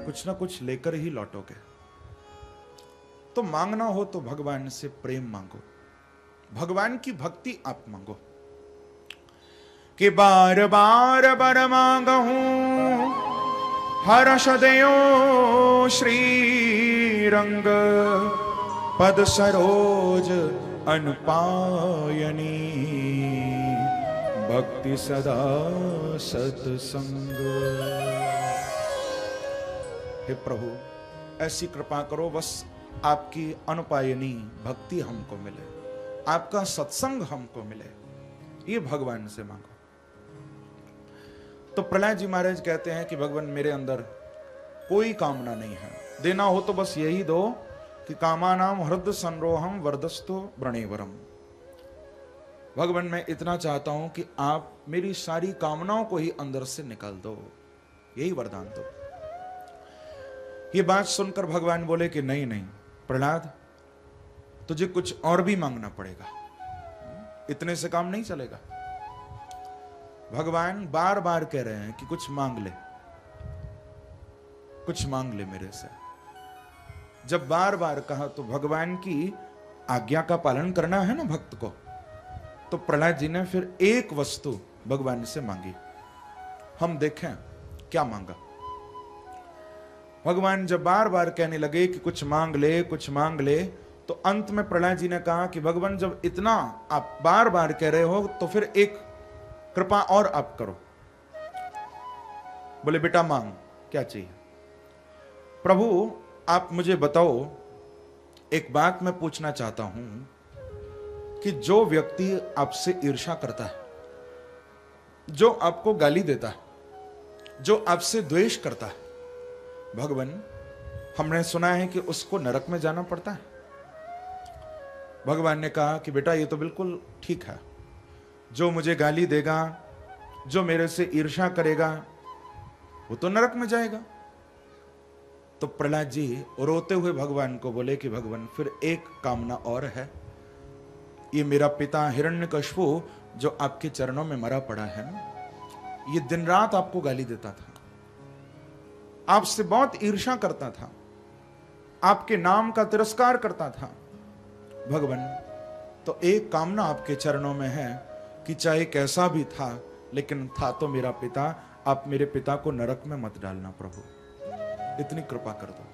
कुछ ना कुछ लेकर ही लौटोगे। तो मांगना हो तो भगवान से प्रेम मांगो, भगवान की भक्ति आप मांगो कि बार बार बर मांगहूं हर्ष दयो श्री रंग पद सरोज अनुपायनी भक्ति सदा सत्संग। हे प्रभु ऐसी कृपा करो बस आपकी अनुपायनी भक्ति हमको मिले, आपका सत्संग हमको मिले, ये भगवान से मांगो। तो प्रहलाद जी महाराज कहते हैं कि भगवान मेरे अंदर कोई कामना नहीं है, देना हो तो बस यही दो कि कामानाम हृदय संरोहम वर्धस्तो व्रणेवरम। भगवान मैं इतना चाहता हूं कि आप मेरी सारी कामनाओं को ही अंदर से निकाल दो, यही वरदान दो। ये बात सुनकर भगवान बोले कि नहीं नहीं प्रहलाद, तुझे कुछ और भी मांगना पड़ेगा, इतने से काम नहीं चलेगा। भगवान बार बार कह रहे हैं कि कुछ मांग ले, कुछ मांग ले मेरे से। जब बार बार कहा तो भगवान की आज्ञा का पालन करना है ना भक्त को, तो प्रहलाद जी ने फिर एक वस्तु भगवान से मांगी। हम देखें क्या मांगा। भगवान जब बार बार कहने लगे कि कुछ मांग ले कुछ मांग ले, तो अंत में प्रहलाद जी ने कहा कि भगवान जब इतना आप बार बार कह रहे हो तो फिर एक कृपा और आप करो। बोले बेटा मांग, क्या चाहिए? प्रभु आप मुझे बताओ, एक बात मैं पूछना चाहता हूं कि जो व्यक्ति आपसे ईर्ष्या करता है, जो आपको गाली देता है, जो आपसे द्वेष करता है, भगवान हमने सुना है कि उसको नरक में जाना पड़ता है। भगवान ने कहा कि बेटा ये तो बिल्कुल ठीक है, जो मुझे गाली देगा, जो मेरे से ईर्ष्या करेगा, वो तो नरक में जाएगा। तो प्रहलाद जी रोते हुए भगवान को बोले कि भगवान फिर एक कामना और है, ये मेरा पिता हिरण्यकशिपु जो आपके चरणों में मरा पड़ा है ना, ये दिन रात आपको गाली देता था, आपसे बहुत ईर्ष्या करता था, आपके नाम का तिरस्कार करता था। भगवान तो एक कामना आपके चरणों में है कि चाहे कैसा भी था, लेकिन था तो मेरा पिता, आप मेरे पिता को नरक में मत डालना प्रभु, इतनी कृपा कर दो।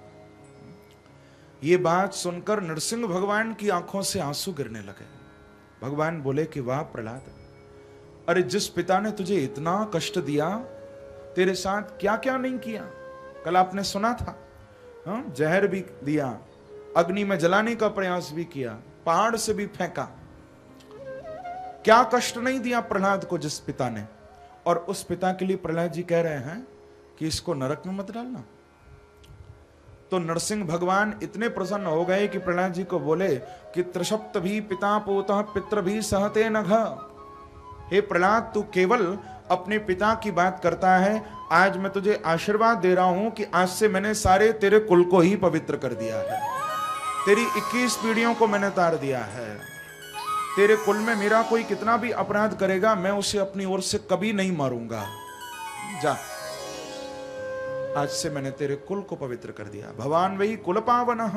ये बात सुनकर नरसिंह भगवान की आंखों से आंसू गिरने लगे। भगवान बोले कि वाह प्रहलाद, अरे जिस पिता ने तुझे इतना कष्ट दिया, तेरे साथ क्या क्या नहीं किया। कल आपने सुना था, जहर भी दिया, अग्नि में जलाने का प्रयास भी किया, पहाड़ से भी फेंका, क्या कष्ट नहीं दिया प्रहलाद को जिस पिता ने। और उस पिता के लिए प्रहलाद जी कह रहे हैं कि इसको नरक में मत डालना। तो नरसिंह भगवान इतने प्रसन्न हो गए कि प्रहलाद जी को बोले कि त्रिशप्त भी पिता पोतः पितृ भी सहते नघ। हे प्रहलाद, तू केवल अपने पिता की बात करता है, आज मैं तुझे आशीर्वाद दे रहा हूं कि आज से मैंने सारे तेरे कुल को ही पवित्र कर दिया है, तेरी 21 पीढ़ियों को मैंने तार दिया है। तेरे कुल में मेरा कोई कितना भी अपराध करेगा, मैं उसे अपनी ओर से कभी नहीं मारूंगा। जा, आज से मैंने तेरे कुल को पवित्र कर दिया। भगवान वही कुल पावनः।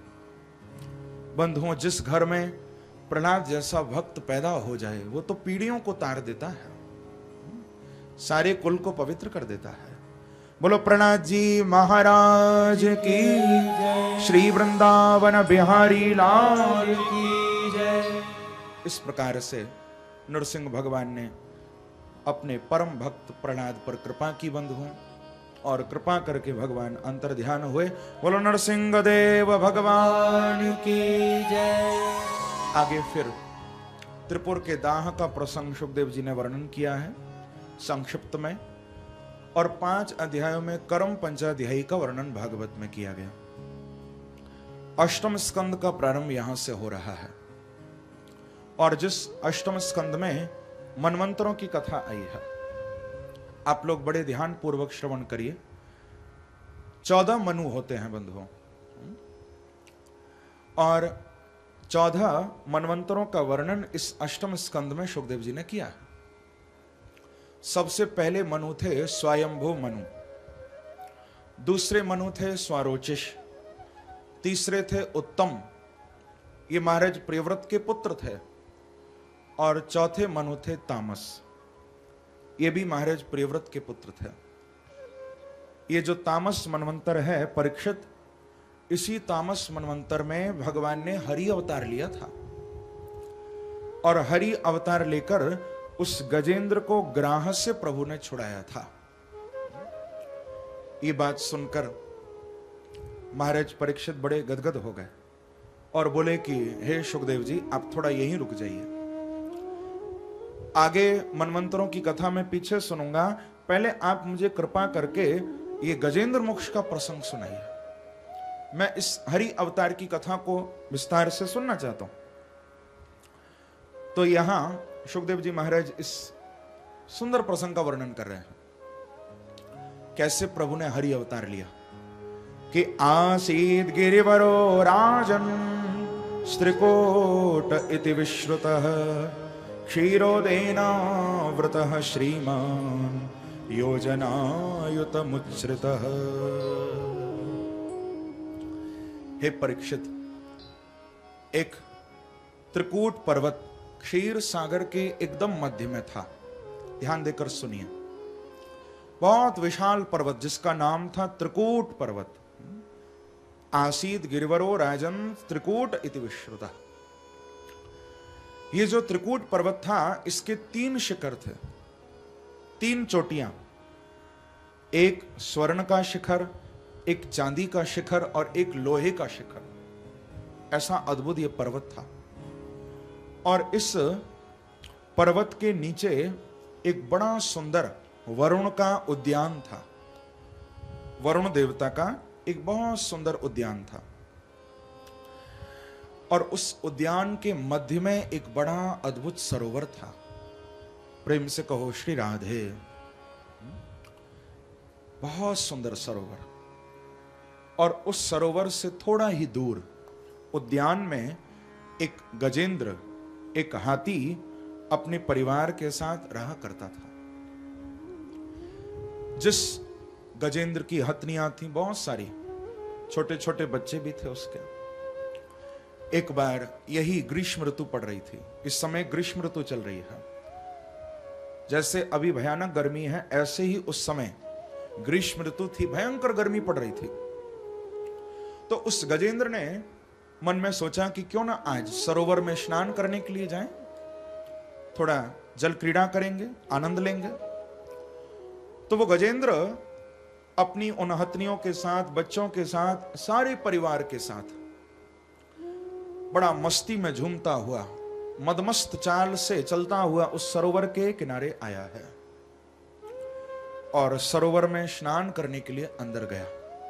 बंधुओं, जिस घर में प्रहलाद जैसा भक्त पैदा हो जाए, वो तो पीढ़ियों को तार देता है, सारे कुल को पवित्र कर देता है। बोलो प्रहलाद जी महाराज की जय, श्री वृंदावन बिहारी लाल की जय। इस प्रकार से नरसिंह भगवान ने अपने परम भक्त प्रहलाद पर कृपा की बंधुओं, और कृपा करके भगवान अंतर ध्यान हुए। बोलो नरसिंह देव भगवान की जय। आगे फिर त्रिपुर के दाह का प्रसंग सुखदेव जी ने वर्णन किया है संक्षिप्त में, और 5 अध्यायों में कर्म पंचाध्यायी का वर्णन भागवत में किया गया। अष्टम स्कंद का प्रारंभ यहां से हो रहा है, और जिस अष्टम स्कंद में मनवंतरों की कथा आई है, आप लोग बड़े ध्यान पूर्वक श्रवण करिए। 14 मनु होते हैं बंधुओं, और 14 मनवंतरों का वर्णन इस अष्टम स्कंद में सुखदेव जी ने किया है। सबसे पहले मनु थे स्वयंभू मनु। दूसरे मनु थे स्वारोचिष, तीसरे थे उत्तम, ये महाराज प्रियव्रत के पुत्र थे, और चौथे मनु थे तामस, ये भी महाराज प्रियव्रत के पुत्र थे। ये जो तामस मनवंतर है परीक्षित, इसी तामस मनवंतर में भगवान ने हरि अवतार लिया था, और हरि अवतार लेकर उस गजेंद्र को ग्राह से प्रभु ने छुड़ाया था। ये बात सुनकर महाराज परीक्षित बड़े गदगद हो गए और बोले कि हे सुखदेव जी, आप थोड़ा यहीं रुक जाइए, आगे मनवंतरों की कथा मैं पीछे सुनूंगा, पहले आप मुझे कृपा करके ये गजेंद्र मोक्ष का प्रसंग सुनाइए। मैं इस हरि अवतार की कथा को विस्तार से सुनना चाहता हूं। तो यहां सुखदेव जी महाराज इस सुंदर प्रसंग का वर्णन कर रहे हैं, कैसे प्रभु ने हरि अवतार लिया। कि आसीद गिरिवरो राजन स्त्रिकोट इति विश्रुतः क्षीरोदेनावृतः श्रीमान् योजनायुतमुच्छ्रितः। हे परीक्षित, एक त्रिकूट पर्वत क्षीर सागर के एकदम मध्य में था। ध्यान देकर सुनिए, बहुत विशाल पर्वत जिसका नाम था त्रिकूट पर्वत। आसीद गिरिवरो राजन त्रिकूट इति विश्रुतः। ये जो त्रिकूट पर्वत था, इसके 3 शिखर थे, 3 चोटियां, एक स्वर्ण का शिखर, एक चांदी का शिखर और एक लोहे का शिखर। ऐसा अद्भुत ये पर्वत था। और इस पर्वत के नीचे एक बड़ा सुंदर वरुण का उद्यान था। वरुण देवता का एक बहुत सुंदर उद्यान था, और उस उद्यान के मध्य में एक बड़ा अद्भुत सरोवर था। प्रेम से कहो श्री राधे। बहुत सुंदर सरोवर। और उस सरोवर से थोड़ा ही दूर उद्यान में एक गजेंद्र, एक हाथी अपने परिवार के साथ रहा करता था। जिस गजेंद्र की हथनियां थी बहुत सारी, छोटे छोटे बच्चे भी थे उसके। एक बार यही ग्रीष्म ऋतु पड़ रही थी। इस समय ग्रीष्म ऋतु चल रही है। जैसे अभी भयानक गर्मी है, ऐसे ही उस समय ग्रीष्म ऋतु थी, भयंकर गर्मी पड़ रही थी। तो उस गजेंद्र ने मन में सोचा कि क्यों ना आज सरोवर में स्नान करने के लिए जाएं, थोड़ा जल क्रीड़ा करेंगे, आनंद लेंगे। तो वो गजेंद्र अपनी उन हथनियों के साथ, बच्चों के साथ, सारे परिवार के साथ बड़ा मस्ती में झूमता हुआ, मदमस्त चाल से चलता हुआ उस सरोवर के किनारे आया है, और सरोवर में स्नान करने के लिए अंदर गया।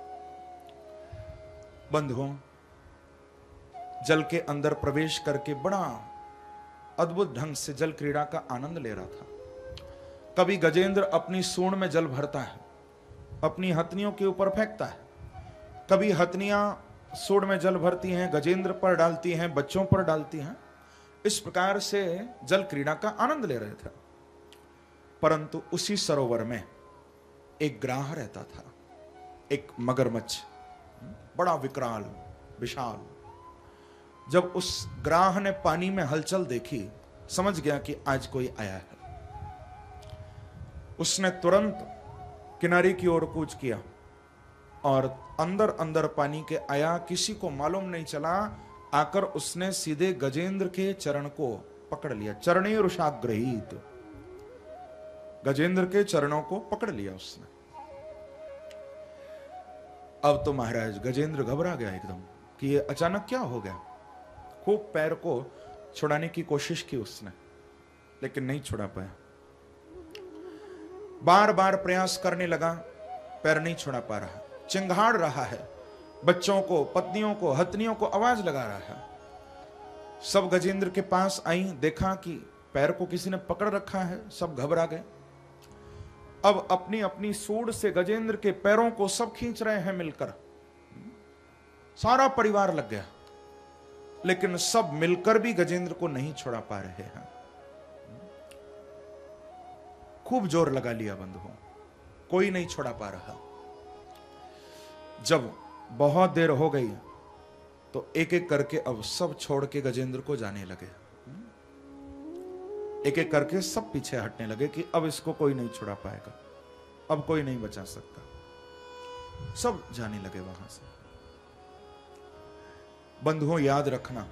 बंधुओं, जल के अंदर प्रवेश करके बड़ा अद्भुत ढंग से जल क्रीड़ा का आनंद ले रहा था। कभी गजेंद्र अपनी सूंड में जल भरता है, अपनी हथनियों के ऊपर फेंकता है। कभी हथनियां सूंड में जल भरती हैं, गजेंद्र पर डालती हैं, बच्चों पर डालती हैं। इस प्रकार से जल क्रीड़ा का आनंद ले रहे थे। परंतु उसी सरोवर में एक ग्राह रहता था, एक मगरमच्छ, बड़ा विकराल, विशाल। जब उस ग्राह ने पानी में हलचल देखी, समझ गया कि आज कोई आया है। उसने तुरंत किनारे की ओर कूच किया और अंदर अंदर पानी के आया। किसी को मालूम नहीं चला। आकर उसने सीधे गजेंद्र के चरण को पकड़ लिया। चरणे रुषाग्रहीत, गजेंद्र के चरणों को पकड़ लिया उसने। अब तो महाराज गजेंद्र घबरा गया एकदम कि ये अचानक क्या हो गया। खूब पैर को छुड़ाने की कोशिश की उसने, लेकिन नहीं छुड़ा पाया। बार बार प्रयास करने लगा, पैर नहीं छुड़ा पा रहा। चिंगाड़ रहा है, बच्चों को, पत्नियों को, हथनियों को आवाज लगा रहा है। सब गजेंद्र के पास आई, देखा कि पैर को किसी ने पकड़ रखा है। सब घबरा गए। अब अपनी अपनी सूंड से गजेंद्र के पैरों को सब खींच रहे हैं मिलकर। सारा परिवार लग गया, लेकिन सब मिलकर भी गजेंद्र को नहीं छुड़ा पा रहे हैं। खूब जोर लगा लिया बंधुओं, कोई नहीं छुड़ा पा रहा। जब बहुत देर हो गई तो एक एक करके अब सब छोड़ के गजेंद्र को जाने लगे। एक एक करके सब पीछे हटने लगे कि अब इसको कोई नहीं छुड़ा पाएगा, अब कोई नहीं बचा सकता। सब जाने लगे वहां से। बंधुओं, याद रखना,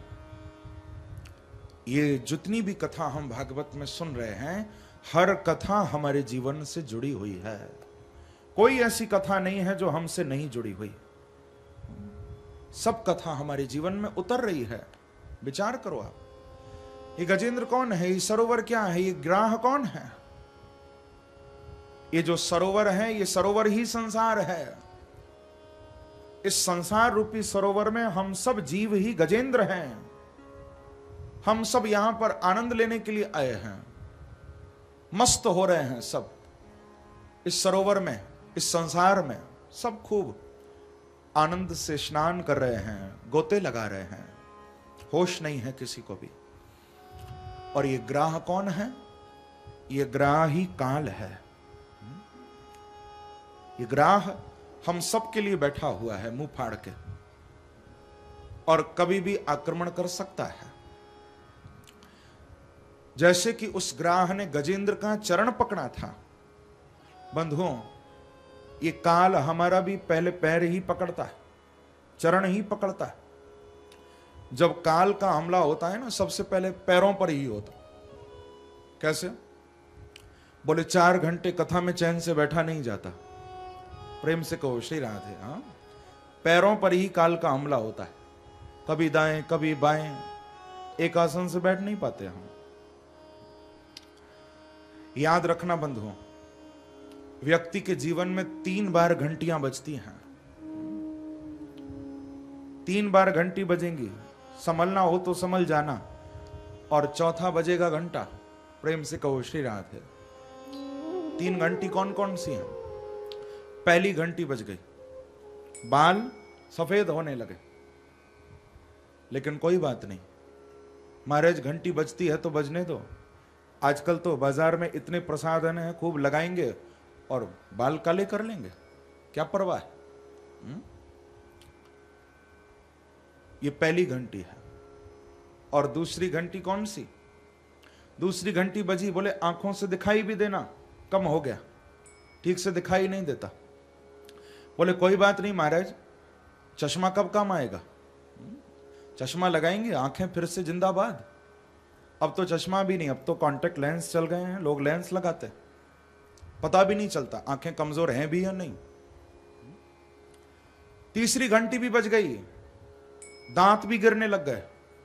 ये जितनी भी कथा हम भागवत में सुन रहे हैं, हर कथा हमारे जीवन से जुड़ी हुई है। कोई ऐसी कथा नहीं है जो हमसे नहीं जुड़ी हुई। सब कथा हमारे जीवन में उतर रही है। विचार करो आप, ये गजेंद्र कौन है? ये सरोवर क्या है? ये ग्राह कौन है? ये जो सरोवर है, ये सरोवर ही संसार है। इस संसार रूपी सरोवर में हम सब जीव ही गजेंद्र हैं। हम सब यहां पर आनंद लेने के लिए आए हैं, मस्त हो रहे हैं सब इस सरोवर में, इस संसार में। सब खूब आनंद से स्नान कर रहे हैं, गोते लगा रहे हैं, होश नहीं है किसी को भी। और ये ग्राह कौन है? ये ग्राह ही काल है। ये ग्राह हम सब के लिए बैठा हुआ है मुंह फाड़ के, और कभी भी आक्रमण कर सकता है। जैसे कि उस ग्राह ने गजेंद्र का चरण पकड़ा था। बंधुओं, ये काल हमारा भी पहले पैर ही पकड़ता है, चरण ही पकड़ता है। जब काल का हमला होता है ना, सबसे पहले पैरों पर ही होता। कैसे? बोले 4 घंटे कथा में चैन से बैठा नहीं जाता। प्रेम से कहो श्री राधे। हाँ, पैरों पर ही काल का हमला होता है। कभी दाएं कभी बाएं, एक आसन से बैठ नहीं पाते हम। याद रखना बंधुओं, व्यक्ति के जीवन में 3 बार घंटियां बजती हैं। 3 बार घंटी बजेंगी, संभलना हो तो संभल जाना, और चौथा बजेगा घंटा। प्रेम से कहो श्री राधे। 3 घंटी कौन कौन सी हैं? पहली घंटी बज गई, बाल सफेद होने लगे, लेकिन कोई बात नहीं, महाराज घंटी बजती है तो बजने दो। आजकल तो बाजार में इतने प्रसाधन हैं, खूब लगाएंगे और बाल काले कर लेंगे, क्या परवाह है। ये पहली घंटी है। और दूसरी घंटी कौन सी? दूसरी घंटी बजी, बोले आंखों से दिखाई भी देना कम हो गया, ठीक से दिखाई नहीं देता। बोले कोई बात नहीं महाराज, चश्मा कब काम आएगा? चश्मा लगाएंगे, आंखें फिर से जिंदाबाद। अब तो चश्मा भी नहीं, अब तो कॉन्टेक्ट लेंस चल गए हैं, लोग लेंस लगाते हैं, पता भी नहीं चलता आंखें कमजोर हैं भी या नहीं। तीसरी घंटी भी बज गई, दांत भी गिरने लग गए।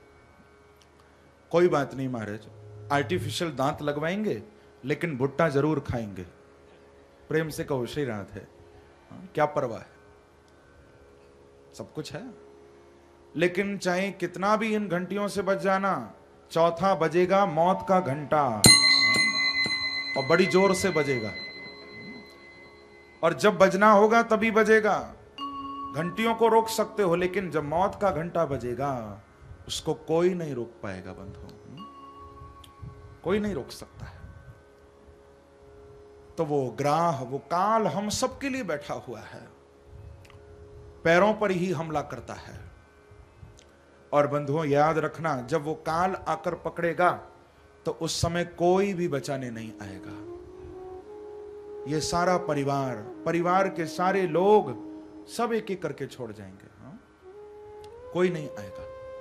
कोई बात नहीं महाराज, आर्टिफिशियल दांत लगवाएंगे, लेकिन भुट्टा जरूर खाएंगे। प्रेम से कहो श्री राधे। क्या परवाह है, सब कुछ है। लेकिन चाहे कितना भी इन घंटियों से बज जाना, चौथा बजेगा मौत का घंटा, और बड़ी जोर से बजेगा। और जब बजना होगा तभी बजेगा। घंटियों को रोक सकते हो, लेकिन जब मौत का घंटा बजेगा, उसको कोई नहीं रोक पाएगा बंधु, कोई नहीं रोक सकता है। तो वो ग्राह, वो काल हम सबके लिए बैठा हुआ है, पैरों पर ही हमला करता है। और बंधुओं याद रखना, जब वो काल आकर पकड़ेगा तो उस समय कोई भी बचाने नहीं आएगा। ये सारा परिवार, परिवार के सारे लोग सब एक एक करके छोड़ जाएंगे। हाँ? कोई नहीं आएगा।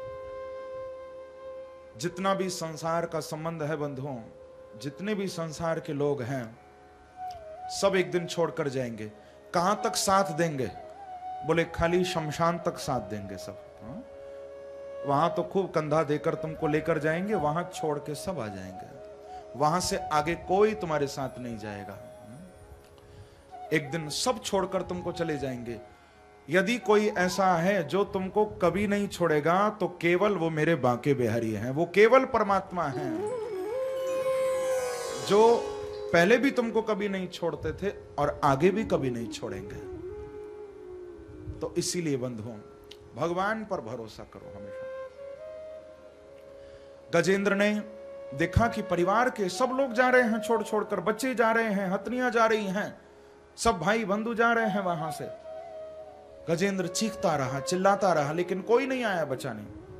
जितना भी संसार का संबंध है बंधुओं, जितने भी संसार के लोग हैं, सब एक दिन छोड़कर जाएंगे। कहां तक साथ देंगे? बोले खाली शमशान तक साथ देंगे सब। हाँ? वहां तो खूब कंधा देकर तुमको लेकर जाएंगे, वहां छोड़ के सब आ जाएंगे। वहां से आगे कोई तुम्हारे साथ नहीं जाएगा। एक दिन सब छोड़कर तुमको चले जाएंगे। यदि कोई ऐसा है जो तुमको कभी नहीं छोड़ेगा, तो केवल वो मेरे बांके बिहारी हैं। वो केवल परमात्मा हैं, जो पहले भी तुमको कभी नहीं छोड़ते थे और आगे भी कभी नहीं छोड़ेंगे। तो इसीलिए बंधुओं, भगवान पर भरोसा करो हमेशा। गजेंद्र ने देखा कि परिवार के सब लोग जा रहे हैं छोड़ छोड़कर, बच्चे जा रहे हैं, हथनियां जा रही हैं, सब भाई बंधु जा रहे हैं वहां से। गजेंद्र चीखता रहा, चिल्लाता रहा, लेकिन कोई नहीं आया बचाने।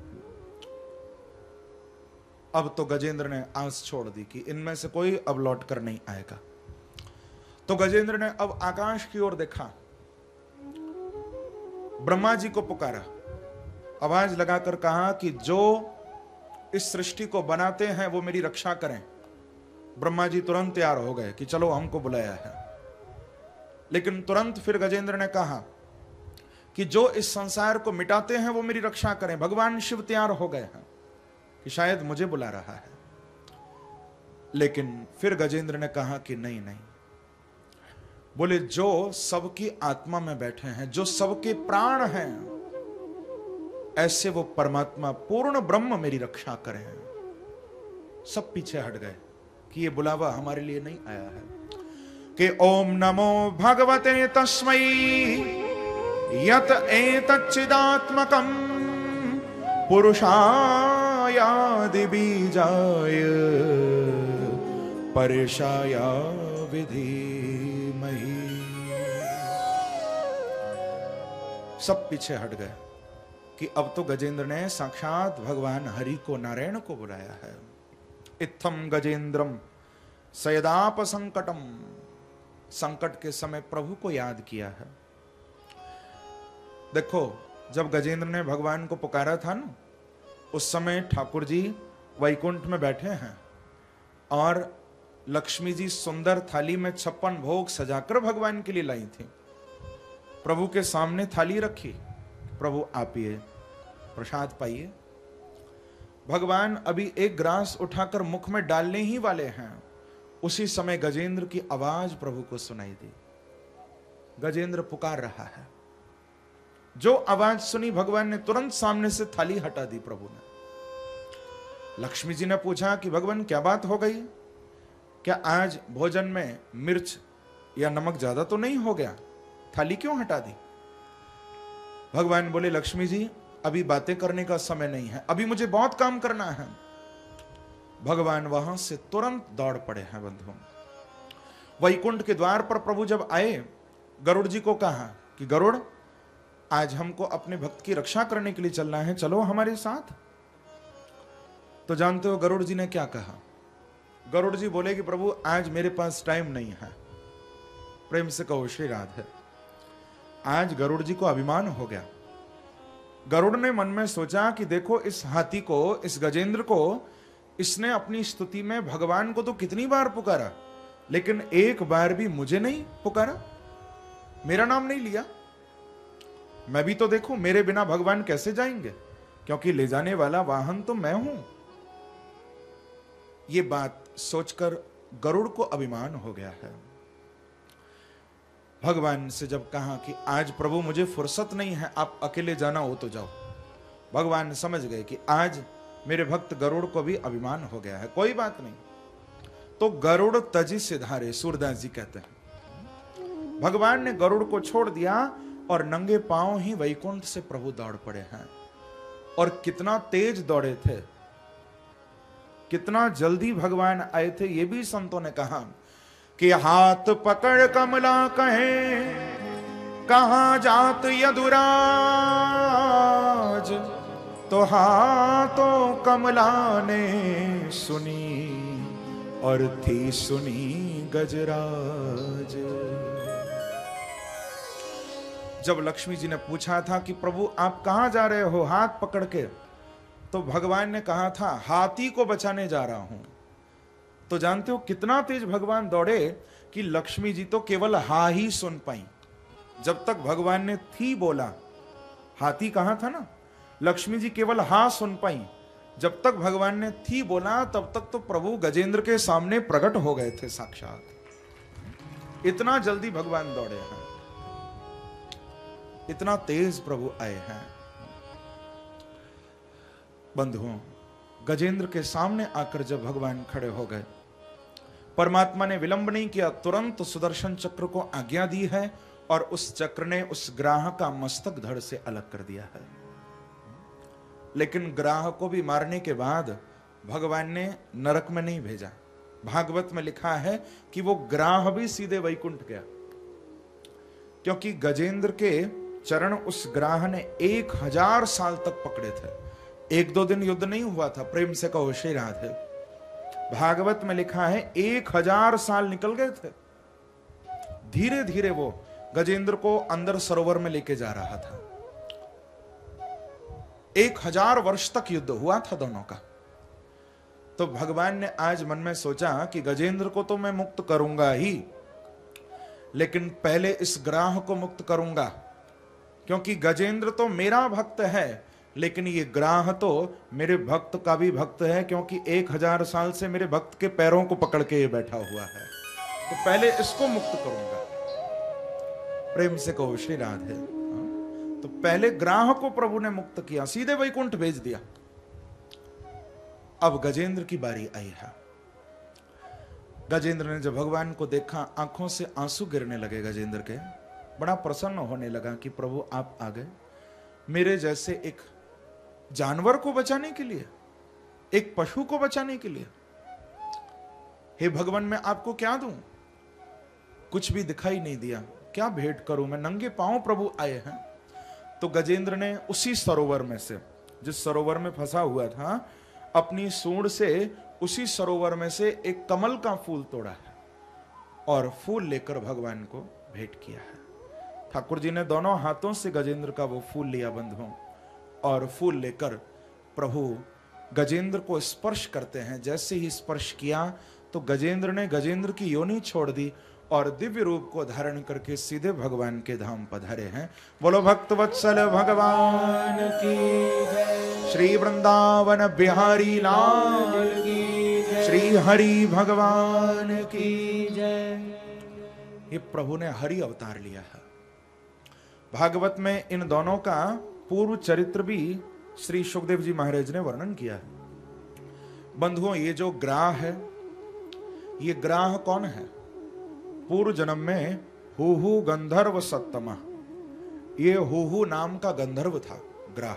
अब तो गजेंद्र ने आस छोड़ दी कि इनमें से कोई अब लौट कर नहीं आएगा। तो गजेंद्र ने अब आकाश की ओर देखा, ब्रह्मा जी को पुकारा, आवाज लगाकर कहा कि जो इस सृष्टि को बनाते हैं वो मेरी रक्षा करें। ब्रह्मा जी तुरंत तैयार हो गए कि चलो हमको बुलाया है। लेकिन तुरंत फिर गजेंद्र ने कहा कि जो इस संसार को मिटाते हैं वो मेरी रक्षा करें। भगवान शिव तैयार हो गए हैं कि शायद मुझे बुला रहा है। लेकिन फिर गजेंद्र ने कहा कि नहीं नहीं, बोले जो सबकी आत्मा में बैठे हैं, जो सबके प्राण हैं, ऐसे वो परमात्मा पूर्ण ब्रह्म मेरी रक्षा करें। सब पीछे हट गए कि ये बुलावा हमारे लिए नहीं आया है। कि ओम नमो भगवते तस्मै यत एतच्चिदात्मकं पुरुषायादि बीजाय पर्षाय विधिमहि। सब पीछे हट गए कि अब तो गजेंद्र ने साक्षात भगवान हरि को, नारायण को बुलाया है। इत्थम गजेंद्रम सयदाप संकटम, संकट के समय प्रभु को याद किया है। देखो, जब गजेंद्र ने भगवान को पुकारा था ना, उस समय ठाकुर जी वैकुंठ में बैठे हैं और लक्ष्मी जी सुंदर थाली में 56 भोग सजाकर भगवान के लिए लाई थी। प्रभु के सामने थाली रखी, प्रभु आप ये प्रसाद पाइए। भगवान अभी एक ग्रास उठाकर मुख में डालने ही वाले हैं, उसी समय गजेंद्र की आवाज प्रभु को सुनाई दी। गजेंद्र पुकार रहा है। जो आवाज सुनी, भगवान ने तुरंत सामने से थाली हटा दी प्रभु ने। लक्ष्मी जी ने पूछा कि भगवान क्या बात हो गई, क्या आज भोजन में मिर्च या नमक ज्यादा तो नहीं हो गया, थाली क्यों हटा दी? भगवान बोले, लक्ष्मी जी अभी बातें करने का समय नहीं है, अभी मुझे बहुत काम करना है। भगवान वहां से तुरंत दौड़ पड़े हैं बंधुओं। वैकुंठ के द्वार पर प्रभु जब आए, गरुड़ जी को कहा कि गरुड़, आज हमको अपने भक्त की रक्षा करने के लिए चलना है, चलो हमारे साथ। तो जानते हो गरुड़ जी ने क्या कहा? गरुड़ जी बोले कि प्रभु आज मेरे पास टाइम नहीं है। प्रेम से कहो श्री राधे। आज गरुड़ जी को अभिमान हो गया। गरुड़ ने मन में सोचा कि देखो, इस हाथी को, इस गजेंद्र को, इसने अपनी स्तुति में भगवान को तो कितनी बार पुकारा, लेकिन एक बार भी मुझे नहीं पुकारा, मेरा नाम नहीं लिया। मैं भी तो देखूं, मेरे बिना भगवान कैसे जाएंगे, क्योंकि ले जाने वाला वाहन तो मैं हूं। ये बात सोचकर गरुड़ को अभिमान हो गया है। भगवान से जब कहा कि आज प्रभु मुझे फुर्सत नहीं है, आप अकेले जाना हो तो जाओ, भगवान समझ गए कि आज मेरे भक्त गरुड़ को भी अभिमान हो गया है, कोई बात नहीं। तो गरुड़ तजी सिधारे, सूरदास जी कहते हैं। भगवान ने गरुड़ को छोड़ दिया और नंगे पांव ही वैकुंठ से प्रभु दौड़ पड़े हैं। और कितना तेज दौड़े थे, कितना जल्दी भगवान आए थे, ये भी संतों ने कहा कि हाथ पकड़ कमला कहे कहां जात यदुराज, तो हाथों कमला ने सुनी और थी सुनी गजराज। जब लक्ष्मी जी ने पूछा था कि प्रभु आप कहां जा रहे हो हाथ पकड़ के, तो भगवान ने कहा था हाथी को बचाने जा रहा हूं। तो जानते हो कितना तेज भगवान दौड़े कि लक्ष्मी जी तो केवल हा ही सुन पाई। जब तक भगवान ने थी बोला, हाथी कहां था ना, लक्ष्मी जी केवल हा सुन पाई। जब तक भगवान ने थी बोला, तब तक तो प्रभु गजेंद्र के सामने प्रकट हो गए थे साक्षात। इतना जल्दी भगवान दौड़े हैं, इतना तेज प्रभु आए हैं। बंधुओं, गजेंद्र के सामने आकर जब भगवान खड़े हो गए, परमात्मा ने विलंब नहीं किया, तुरंत सुदर्शन चक्र को आज्ञा दी है और उस चक्र ने उस ग्राह का मस्तक धड़ से अलग कर दिया है। लेकिन ग्राह को भी मारने के बाद भगवान ने नरक में नहीं भेजा। भागवत में लिखा है कि वो ग्राह भी सीधे वैकुंठ गया, क्योंकि गजेंद्र के चरण उस ग्राह ने 1000 साल तक पकड़े थे। 1-2 दिन युद्ध नहीं हुआ था। प्रेम से कहो श्री राधे। भागवत में लिखा है 1000 साल निकल गए थे। धीरे धीरे वो गजेंद्र को अंदर सरोवर में लेके जा रहा था। 1000 वर्ष तक युद्ध हुआ था दोनों का। तो भगवान ने आज मन में सोचा कि गजेंद्र को तो मैं मुक्त करूंगा ही, लेकिन पहले इस ग्राह को मुक्त करूंगा, क्योंकि गजेंद्र तो मेरा भक्त है, लेकिन ये ग्राह तो मेरे भक्त का भी भक्त है, क्योंकि 1000 साल से मेरे भक्त के पैरों को पकड़ के ये बैठा हुआ है। तो पहले इसको मुक्त करूंगा। प्रेम से कहो श्री राधे। तो पहले ग्राह को प्रभु ने मुक्त किया, सीधे वैकुंठ भेज दिया। अब गजेंद्र की बारी आई है। गजेंद्र ने जब भगवान को देखा, आंखों से आंसू गिरने लगे गजेंद्र के। बड़ा प्रसन्न होने लगा कि प्रभु आप आ गए मेरे जैसे एक जानवर को बचाने के लिए, एक पशु को बचाने के लिए। हे भगवान, मैं आपको क्या दूं? कुछ भी दिखाई नहीं दिया। क्या भेंट करूं मैं? नंगे पांव प्रभु आए हैं। तो गजेंद्र ने उसी सरोवर में से, जिस सरोवर में फंसा हुआ था, अपनी सूंड से उसी सरोवर में से एक कमल का फूल तोड़ा है और फूल लेकर भगवान को भेंट किया है। ठाकुर जी ने दोनों हाथों से गजेंद्र का वो फूल लिया बंधुओं, और फूल लेकर प्रभु गजेंद्र को स्पर्श करते हैं। जैसे ही स्पर्श किया तो गजेंद्र ने गजेंद्र की योनि छोड़ दी और दिव्य रूप को धारण करके सीधे भगवान के धाम पधारे हैं। बोलो भक्त वत्सल भगवान की जय। श्री वृंदावन बिहारी लाल की जय। श्री हरि भगवान की जय। ये प्रभु ने हरि अवतार लिया है। भागवत में इन दोनों का पूर्व चरित्र भी श्री सुखदेव जी महाराज ने वर्णन किया है। बंधुओं, ये जो ग्राह है, ये ग्राह कौन है? पूर्व जन्म में हुहु गंधर्व सत्तमा, ये हुहु नाम का गंधर्व था ग्राह।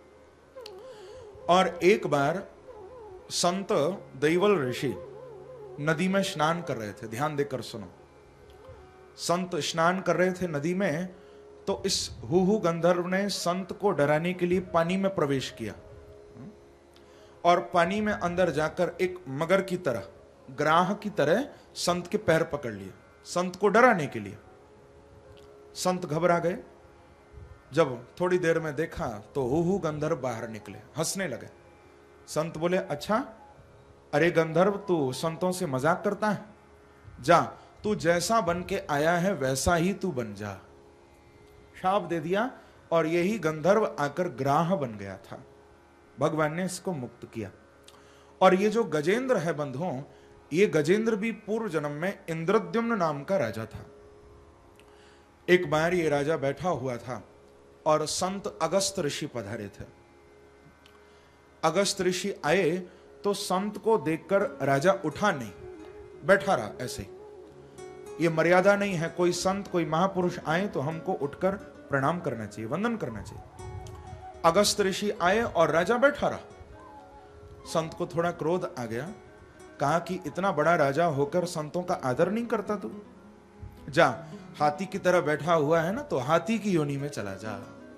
और एक बार संत दैवल ऋषि नदी में स्नान कर रहे थे। ध्यान देकर सुनो। संत स्नान कर रहे थे नदी में, तो इस हुहु गंधर्व ने संत को डराने के लिए पानी में प्रवेश किया और पानी में अंदर जाकर एक मगर की तरह, ग्राह की तरह संत के पैर पकड़ लिए, संत को डराने के लिए। संत घबरा गए। जब थोड़ी देर में देखा तो हुहु गंधर्व बाहर निकले, हंसने लगे। संत बोले, अच्छा, अरे गंधर्व, तू संतों से मजाक करता है? जा, तू जैसा बन के आया है वैसा ही तू बन जा। शाप दे दिया और यही गंधर्व आकर ग्राह बन गया था। भगवान ने इसको मुक्त किया। और ये जो गजेंद्र है बंधुओं, ये गजेंद्र भी पूर्व जन्म में इंद्रद्युम्न नाम का राजा था। एक बार ये राजा बैठा हुआ था और संत अगस्त ऋषि पधारे थे। अगस्त ऋषि आए तो संत को देखकर राजा उठा नहीं, बैठा रहा ऐसे ही। ये मर्यादा नहीं है, कोई संत कोई महापुरुष आए तो हमको उठकर प्रणाम करना चाहिए, वंदन करना चाहिए। अगस्त ऋषि आए और राजा बैठा रहा। संत को थोड़ा क्रोध आ गया। कहा कि इतना बड़ा राजा होकर संतों का आदर नहीं करता तू? जा, हाथी की तरह बैठा हुआ है ना, तो हाथी की योनि में चला जा।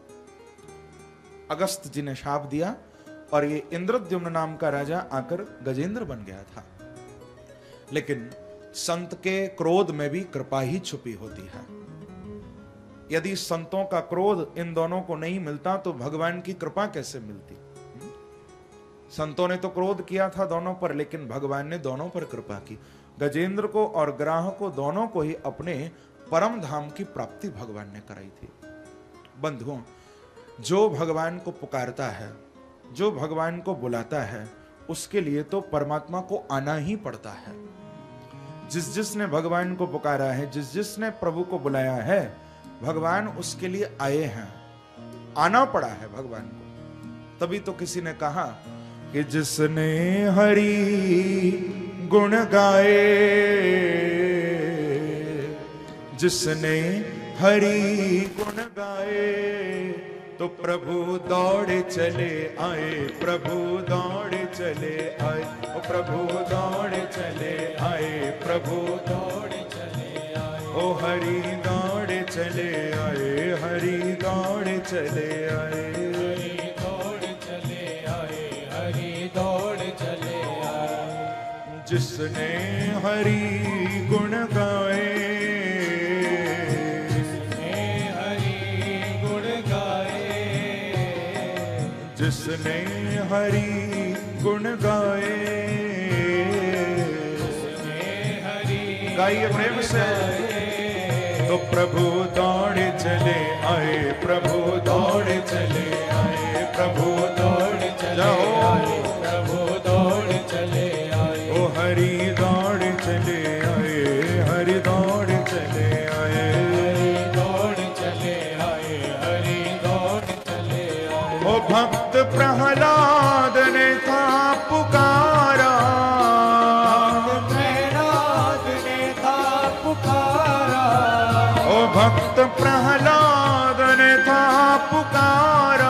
अगस्त जी ने शाप दिया और ये इंद्रद्युम्न नाम का राजा आकर गजेंद्र बन गया था। लेकिन संत के क्रोध में भी कृपा ही छुपी होती है। यदि संतों का क्रोध इन दोनों को नहीं मिलता तो भगवान की कृपा कैसे मिलती? संतों ने तो क्रोध किया था दोनों पर, लेकिन भगवान ने दोनों पर कृपा की। गजेंद्र को और ग्राह को, दोनों को ही अपने परम धाम की प्राप्ति भगवान ने कराई थी। बंधुओं, जो भगवान को पुकारता है, जो भगवान को बुलाता है, उसके लिए तो परमात्मा को आना ही पड़ता है। जिस जिसने भगवान को पुकारा है, जिस जिसने प्रभु को बुलाया है, भगवान उसके लिए आए हैं, आना पड़ा है भगवान को। तभी तो किसी ने कहा कि जिसने हरि गुण गाए, जिसने हरि गुण गाए, तो प्रभु दौड़े चले आए, प्रभु दौड़े चले आए, ओ प्रभु दौड़े चले आए, प्रभु दौड़े चले आए, ओ हरि दौड़े चले आए, हरि दौड़े चले आए, हरि दौड़ चले आए, हरि दौड़ चले आए। जिसने हरि गुण गाए, जिसने हरि गुण गाए, जिसने हरि गुण गाए, जिसने हरि गाइए प्रेम से। तो प्रभु दौड़े चले आए, प्रभु दौड़े चले आए, प्रभु दौड़ चले आए, प्रभु दौड़ चले आए। ओ हरि दौड़ चले आए, हरि दौड़ चले आए, हरि दौड़ चले आए, हरि दौड़ चले आए। ओ भक्त प्रहलाद ने था पुकारा, प्रहलाद ने था पुकारा, ओ भक्त प्रहलाद ने था पुकारा,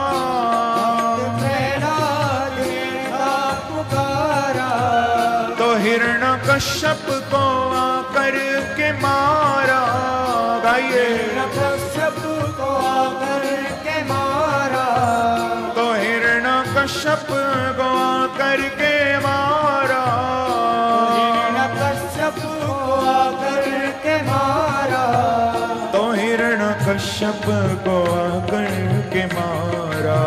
प्रहलाद ने था पुकारा। तो हिरण्यकश्यप को आकर के मारा। गाइए, कश्यप को आकर के मारा, तो हिरण्यकश्यप को आकर के मारा, कश्यप को आकर के मारा। तो हिरण्यकश्यप को आकर के मारा,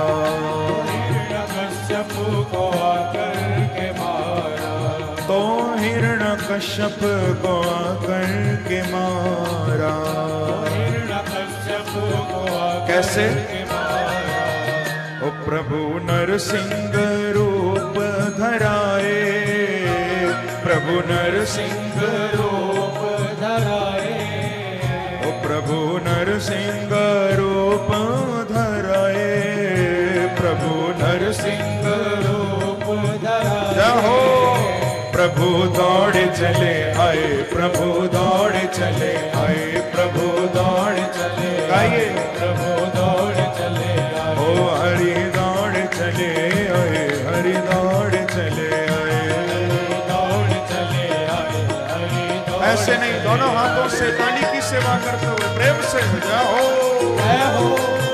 कश्यप को आकर के मारा, तो हिरण्यकश्यप को आकर के मारा। कश्यप को आकर कैसे? के मारा। ओ प्रभु नरसिंह रूप धराए, प्रभु नरसिंह रूप धराए, ओ प्रभु नरसिंह रूप धराए, प्रभु नरसिंह रूप धराए। जहो। प्रभु दौड़े चले आए, प्रभु दौड़े चले आए, प्रभु दौड़े चले आए, प्रभु दौड़ चले आए। ओ हरि दौड़े चले आए, हरि दौड़े चले आए, दौड़ चले आए, हरि दौड़। ऐसे नहीं, दोनों हाथों से ताली की सेवा करते हुए प्रेम से जाओ। जय हो।